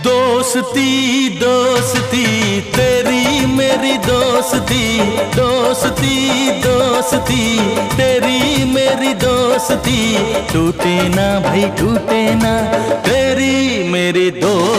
दोस्ती दोस्ती तेरी मेरी दोस्ती, दोस्ती दोस्ती तेरी मेरी दोस्ती, टूटे ना भाई टूटे ना तेरी मेरी दोस्ती।